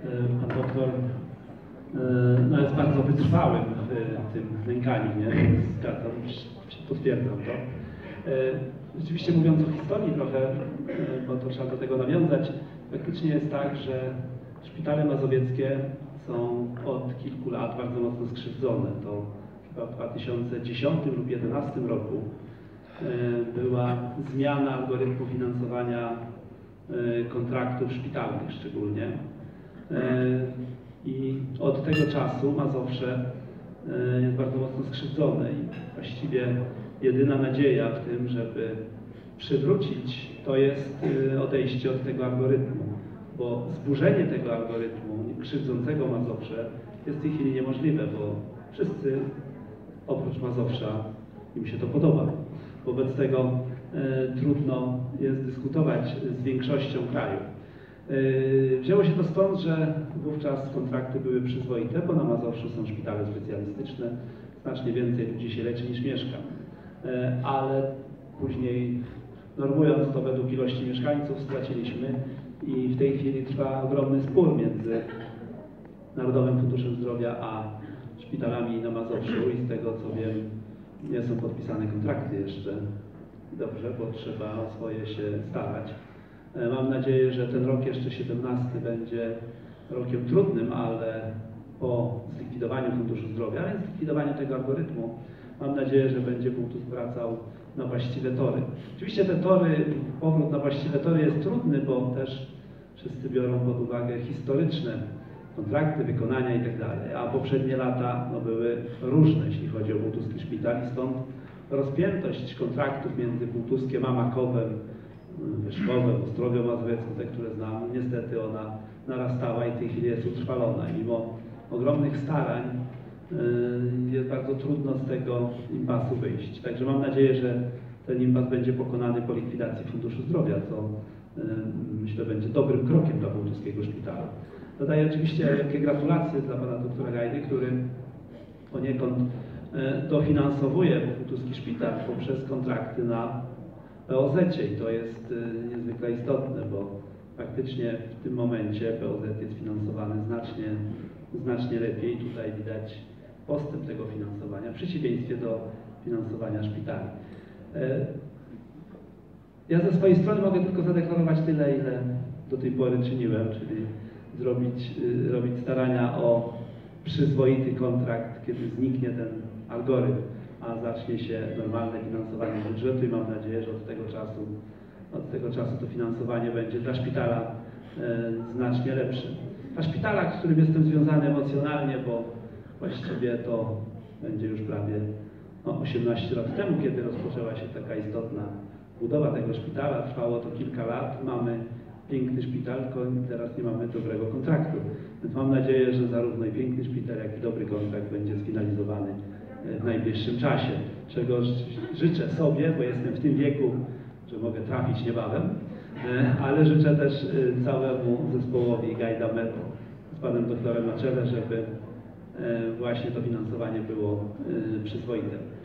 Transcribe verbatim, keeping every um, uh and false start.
pan doktor no, jest bardzo wytrwałym w tym nękaniu, nie? Zgadzam, potwierdzam to. Rzeczywiście mówiąc o historii trochę, bo to trzeba do tego nawiązać, faktycznie jest tak, że szpitale mazowieckie są od kilku lat bardzo mocno skrzywdzone. To chyba w dwa tysiące dziesiątym lub dwa tysiące jedenastym roku była zmiana algorytmu finansowania kontraktów szpitalnych szczególnie. I od tego czasu Mazowsze jest bardzo mocno skrzywdzone i właściwie jedyna nadzieja w tym, żeby przywrócić, to jest odejście od tego algorytmu, bo zburzenie tego algorytmu krzywdzącego Mazowsze jest w tej chwili niemożliwe, bo wszyscy oprócz Mazowsza im się to podoba. Wobec tego e, trudno jest dyskutować z większością kraju. E, wzięło się to stąd, że wówczas kontrakty były przyzwoite, bo na Mazowszu są szpitale specjalistyczne, znacznie więcej ludzi się leczy niż mieszka. E, ale później, normując to według ilości mieszkańców, straciliśmy i w tej chwili trwa ogromny spór między Narodowym Funduszem Zdrowia a szpitalami na Mazowszu i z tego co wiem, nie są podpisane kontrakty jeszcze. Dobrze, bo trzeba o swoje się starać. Mam nadzieję, że ten rok jeszcze siedemnasty będzie rokiem trudnym, ale po zlikwidowaniu Funduszu Zdrowia, a więc zlikwidowaniu tego algorytmu, mam nadzieję, że będzie Pułtus wracał na właściwe tory. Oczywiście te tory, powrót na właściwe tory jest trudny, bo też wszyscy biorą pod uwagę historyczne kontrakty, wykonania i tak dalej, a poprzednie lata no, były różne, jeśli chodzi o Półtuski Szpital i stąd rozpiętość kontraktów między Półtuskiem a Makowem, Wierzchowem, Ostrowią Mazowiecką, te, które znam, niestety ona narastała i w tej chwili jest utrwalona. Mimo ogromnych starań yy, jest bardzo trudno z tego impasu wyjść. Także mam nadzieję, że ten impas będzie pokonany po likwidacji Funduszu Zdrowia, co yy, myślę będzie dobrym krokiem dla Półtuskiego Szpitala. Dodaję oczywiście wielkie gratulacje dla pana doktora Gajdy, który poniekąd dofinansowuje Półtuski Szpital poprzez kontrakty na P O Z cie i to jest niezwykle istotne, bo faktycznie w tym momencie P O Z jest finansowany znacznie, znacznie lepiej. Tutaj widać postęp tego finansowania w przeciwieństwie do finansowania szpitali. Ja ze swojej strony mogę tylko zadeklarować tyle, ile do tej pory czyniłem, czyli zrobić, robić starania o przyzwoity kontrakt, kiedy zniknie ten algorytm, a zacznie się normalne finansowanie budżetu i mam nadzieję, że od tego czasu, od tego czasu to finansowanie będzie dla szpitala e, znacznie lepsze. Dla szpitala, z którym jestem związany emocjonalnie, bo właściwie to będzie już prawie no, osiemnaście lat temu, kiedy rozpoczęła się taka istotna budowa tego szpitala, trwało to kilka lat, mamy piękny szpital, tylko teraz nie mamy dobrego kontraktu. Więc mam nadzieję, że zarówno i piękny szpital, jak i dobry kontrakt będzie sfinalizowany w najbliższym czasie. Czego życzę sobie, bo jestem w tym wieku, że mogę trafić niebawem, ale życzę też całemu zespołowi Gajda Med z panem doktorem na czele, żeby właśnie to finansowanie było przyzwoite.